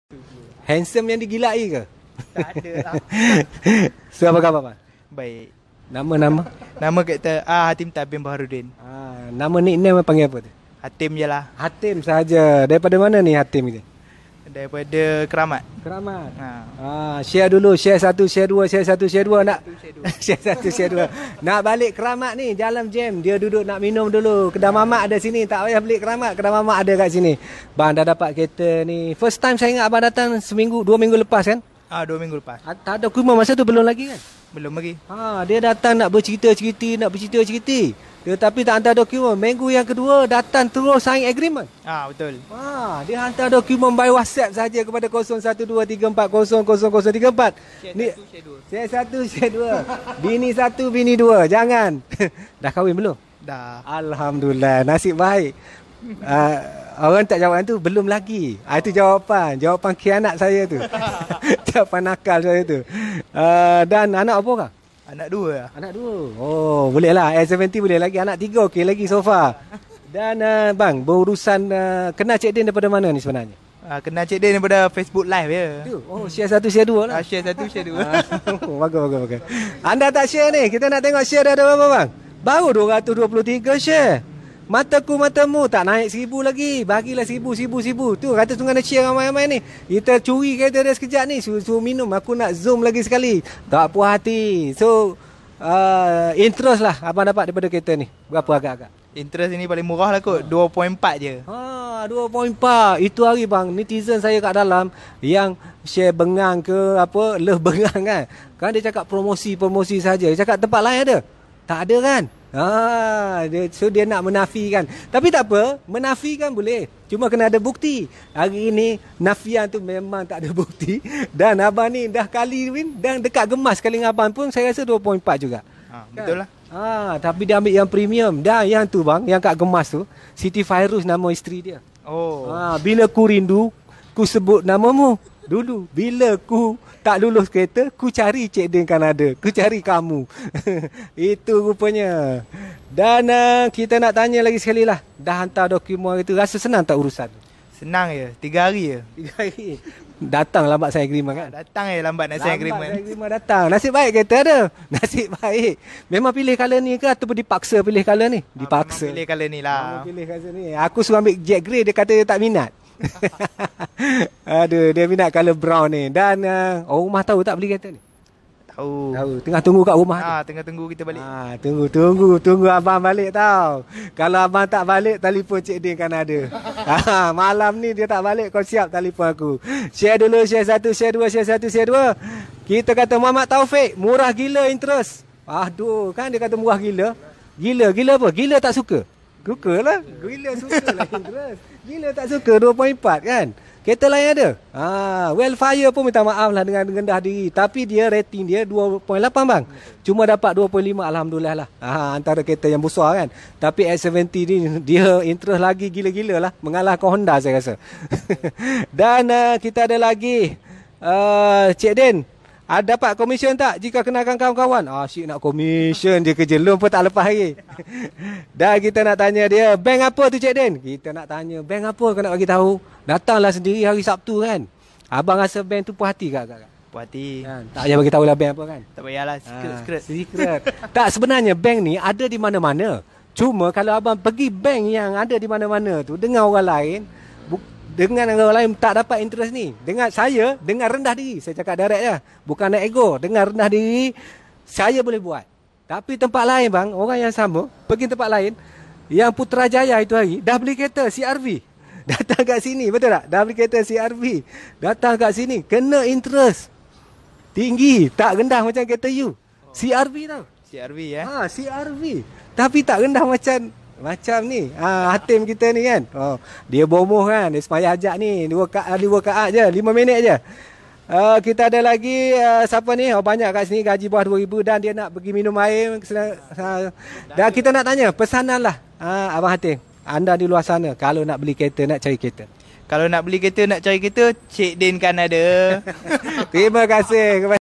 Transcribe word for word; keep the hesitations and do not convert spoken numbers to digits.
Handsome yang digilai ke? Tak ada lah. So apa khabar, Pak? Baik. Nama-nama? Nama kita ah, Hatim Tabim Baharudin. Ah, nama nickname panggil apa tu? Hatim je lah. Hatim saja. Daripada mana ni Hatim ni? Daripada Keramat. Keramat. Ha. Ah, share dulu, share satu, share dua, share satu, share dua nak. Share satu, share dua. Nak balik Keramat ni, jalan jam. Dia duduk nak minum dulu. Kedai mamak ada sini, tak payah beli Keramat. Kedai mamak ada kat sini. Bang dah dapat kereta ni. First time saya ingat abang datang seminggu, dua minggu lepas kan? Ah, dua minggu lepas. Ah, tak ada kuma masa tu belum lagi kan? Belum lagi. Ha, dia datang nak bercerita-cerita, nak bercerita-cerita. Tetapi tak hantar dokumen. Minggu yang kedua datang terus sign agreement. Ah, betul. Ha, dia hantar dokumen by WhatsApp saja kepada kosong satu dua tiga empat kosong kosong kosong tiga empat. Share Ni satu, share dua. share satu, share dua. Bini satu, bini dua. Jangan. Dah kahwin belum? Dah. Alhamdulillah, nasib baik. Uh, orang tak jawab tu belum lagi. Ah, itu jawapan, jawapan khianat saya tu. Jawapan nakal saya tu. Uh, dan anak apa orang? Anak dua lah. Anak dua. Oh, boleh lah. S tujuh puluh boleh lagi. Anak tiga okey lagi so far. Dan uh, bang, berurusan uh, kenal Cik Din daripada mana ni sebenarnya? Ah, kenal Cik Din daripada Facebook Live je. Tu. Oh, share satu, share dua lah. Ah, share satu, share dua. Oh, bagus, bagus, bagus. Anda tak share ni. Kita nak tengok share dah ada berapa bang? Baru dua ratus dua puluh tiga share. Mataku matamu tak naik seribu lagi. Bagilah seribu, seribu, seribu. Tu kata tunggu nak share ramai-ramai ni. Kita curi kereta dia sekejap ni. Suruh, suruh minum. Aku nak zoom lagi sekali. Tak puas hati. So, uh, interest lah abang dapat daripada kereta ni. Berapa agak-agak? Interest ini paling murah lah kot. dua perpuluhan empat je. Ha, dua perpuluhan empat. Itu hari bang, netizen saya kat dalam yang share bengang ke apa, leh bengang kan. Kan dia cakap promosi-promosi saja. Dia cakap tempat lain ada? Tak ada kan? Ha, dia, so dia nak menafikan. Tapi tak apa, menafikan boleh. Cuma kena ada bukti. Hari ini nafian tu memang tak ada bukti. Dan abang ni dah kali win dan dekat gemas kali dengan abang pun saya rasa dua perpuluhan empat juga. Ha, Kan? betul lah. Ha, tapi dia ambil yang premium. Dan yang tu bang, yang kat gemas tu, Siti Fairuz nama isteri dia. Oh. Ha, bila ku rindu, ku sebut namamu. Dulu, bila ku tak lulus kereta, ku cari Cik Din Kanada. Ku cari kamu. Itu rupanya. Dan uh, kita nak tanya lagi sekali lah. Dah hantar dokumen itu, rasa senang tak urusan? Senang je. Tiga hari je. Tiga hari. Datang lambat saya agreement kan? Datang je lambat nak sign agreement. Lambat agreement datang. Nasib baik kereta ada. Nasib baik. Memang pilih colour ni ke ataupun dipaksa pilih colour ni? Dipaksa. Memang pilih colour ni lah. Memang pilih colour ni. Aku suruh ambil jet grey, dia kata dia tak minat. Aduh, dia minat colour brown ni. Dan uh, orang rumah tahu tak beli kereta ni? Tahu. Tahu. Tengah tunggu kat rumah Ah, tu. tengah tunggu kita balik. Ah, tunggu, tunggu, tunggu abang balik tau. Kalau abang tak balik, telefon Cik Din kan ada. Ah, malam ni dia tak balik, kau siap telefon aku. Share dulu, share satu, share dua, share satu, share dua. Kita kata Muhammad Taufik, murah gila interest. Aduh, kan dia kata murah gila. Gila, gila apa? Gila tak suka? Suka lah. Gila suka lah interest. Gila tak suka, dua perpuluhan empat kan? Kereta lain ada. Ah, Wellfire pun minta maaf lah dengan rendah diri. Tapi dia rating dia dua perpuluhan lapan bang. Cuma dapat dua perpuluhan lima, alhamdulillah lah. Ah, antara kereta yang besar kan. Tapi S tujuh puluh ni dia interest lagi gila-gila lah. Mengalahkan Honda saya rasa. Dan uh, kita ada lagi uh, Cik Din. Ada dapat komisen tak jika kenalkan kawan-kawan? Ah, asyik nak komisen dia kerja. Loan pun tak lepas lagi. Dan kita nak tanya dia, bank apa tu Cik Din? Kita nak tanya, bank apa kau nak bagi tahu? Datanglah sendiri hari Sabtu kan. Abang rasa bank tu puas hati tak? Puas hati. Kan? Tak payah bagi tahu lah bank apa kan? Tak payahlah. Secret, Ah, secret. secret. Tak, sebenarnya bank ni ada di mana-mana. Cuma kalau abang pergi bank yang ada di mana-mana tu dengan orang lain, dengan orang lain tak dapat interest ni. Dengan saya, dengan rendah diri. Saya cakap direct je. Bukan nak ego. Dengan rendah diri, saya boleh buat. Tapi tempat lain bang, orang yang sama, pergi tempat lain, yang Putrajaya itu hari, dah beli kereta C R V. Datang kat sini, betul tak? Dah beli kereta C R V. Datang kat sini, kena interest. Tinggi, tak rendah macam kereta you. C R V tau. C R V eh. Ha, C R V. Tapi tak rendah macam macam ni. Ha, Hatim kita ni kan. Oh, dia bomoh kan. Dia semaya ajak ni. Dua kaat, dua kaat je. Lima minit je. Uh, kita ada lagi uh, siapa ni? Oh, banyak kat sini gaji bawah dua ribu dan dia nak pergi minum air. Uh, dan kita nak tanya pesanan lah. Uh, Abang Hatim. Anda di luar sana kalau nak beli kereta, nak cari kereta. Kalau nak beli kereta, nak cari kereta, Cik Din kan ada. Terima kasih kepada